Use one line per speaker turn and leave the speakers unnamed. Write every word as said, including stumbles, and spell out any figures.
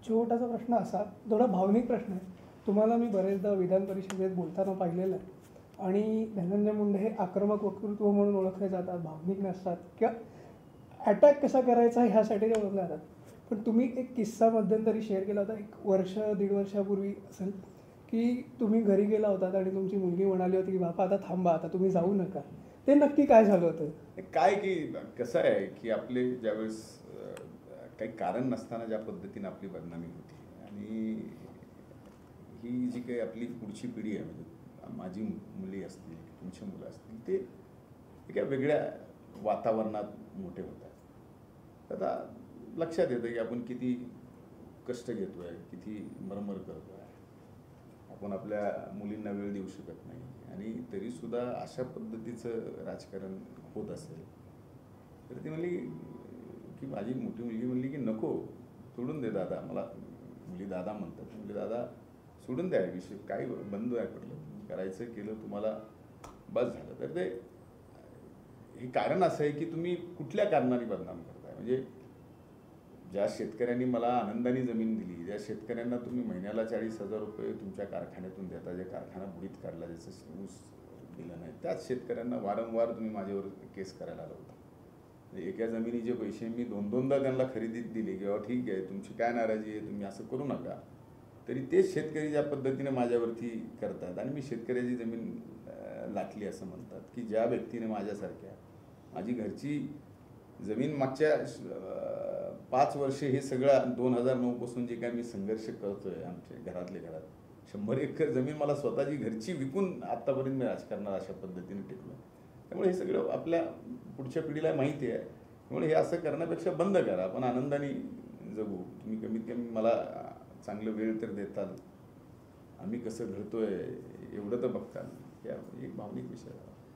छोटासा प्रश्न असा, थोडा भावनिक प्रश्न आहे. तुम्हाला मी बरेचदा विधान परिषदेत बोलताना पाहिलेलं आहे आणि धनंजय मुंडे हे आक्रमक वक्तृत्व म्हणून ओळखले जातात, भावनिक नसतात किंवा अटॅक कसा करायचा ह्यासाठी ते ओळखले जातात. पण तुम्ही एक किस्सा मध्यंतरी शेअर केला होता, एक वर्ष दीड वर्षापूर्वी असेल, की तुम्ही घरी गेला होतात आणि तुमची मुलगी म्हणाली होती की बापा आता थांबा, आता तुम्ही जाऊ नका. ते नक्की काय झालं होतं?
काय की कसं आहे की आपले ज्यावेळेस काही कारण नसताना ज्या पद्धतीने आपली बदनामी होती आणि ही जी काही आपली पुढची पिढी आहे, म्हणजे माझी मुली असतील, तुमची मुलं असतील, ते एका वेगळ्या वातावरणात मोठे होतात. आता लक्षात येतं की आपण किती कष्ट घेतो आहे, किती मरमर करतो आहे, आपण आपल्या मुलींना वेळ देऊ शकत नाही आणि तरीसुद्धा अशा पद्धतीचं राजकारण होत असेल तर ती म्हणली की माझी मोठी मुलगी म्हणली की नको, सोडून दे दादा. मला मुली दादा म्हणतात, मुली दादा सोडून द्या विषय, काही बंद आहे पडलं, करायचं केलं, तुम्हाला बस झालं. तर ते हे कारण असं आहे की तुम्ही कुठल्या कारणाने बदनाम करताय. म्हणजे ज्या शेतकऱ्यांनी मला आनंदाने जमीन दिली, ज्या शेतकऱ्यांना तुम्ही महिन्याला चाळीस हजार रुपये तुमच्या कारखान्यातून देता, ज्या कारखाना बुडीत काढला, ज्याचं ऊस दिलं नाही, त्याच शेतकऱ्यांना वारंवार तुम्ही माझ्यावर केस करायला आला होता. म्हणजे एका जमिनीचे पैसे मी दोन दोनदा त्यांना खरेदीत दिले किंवा ठीक आहे तुमची काय नाराजी आहे, तुम्ही असं करू नका, तरी तेच शेतकरी ज्या पद्धतीने माझ्यावरती करतात आणि मी शेतकऱ्याची जमीन लाटली असं म्हणतात की ज्या व्यक्तीने माझ्यासारख्या माझी घरची जमीन मागच्या पाच वर्षे हे सगळं दोन हजार नऊ पासून जे काय मी संघर्ष करतोय आमच्या घरातल्या घरात, शंभर एकर जमीन मला स्वतःची घरची विकून आत्तापर्यंत मी राजकारणात अशा पद्धतीने टिकलो. त्यामुळे हे सगळं आपल्या पुढच्या पिढीला माहिती आहे. त्यामुळे हे असं करण्यापेक्षा बंद करा, आपण आनंदाने जगू. तुम्ही कमीत कमी मला चांगलं वेळ तर देताल, आम्ही कसं घडतोय एवढं तर बघताल. या एक भावनिक विषय आहे.